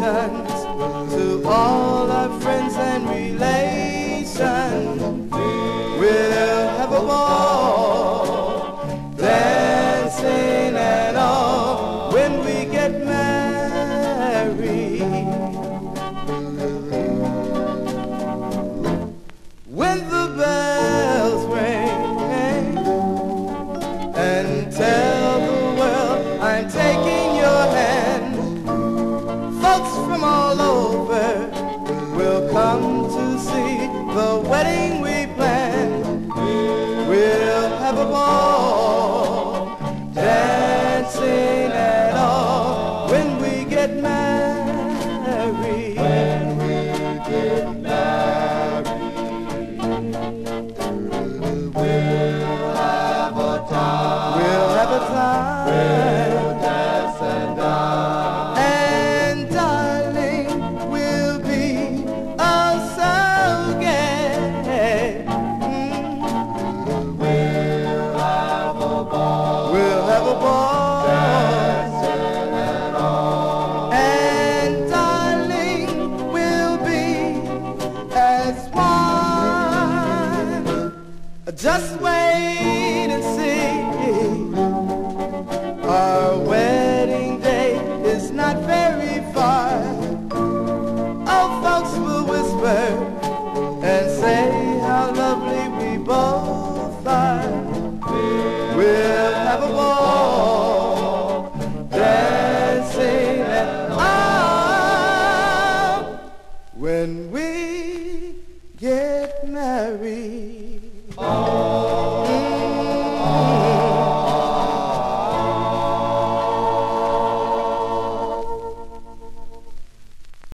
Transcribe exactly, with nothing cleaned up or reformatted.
congratulations to all our friends and relations. We'll have a ball, dancing and all, when we get married. When the bells ring and tell the world I'm taking your hand, folks from all over will come to see the wedding we planned. We'll have a ball, dancing and all, when we get married. When we get married, we'll have a time. We'll have a time. We'll dance and dance. And darling, we'll be oh so gay. Mm. We'll have a ball. We'll have a ball. Dancing and all. And darling, we'll be as one. Just wait and see. Our wedding day is not very far. Oh, folks will whisper and say how lovely we both are. We'll have a ball, dancing and all, when we get married.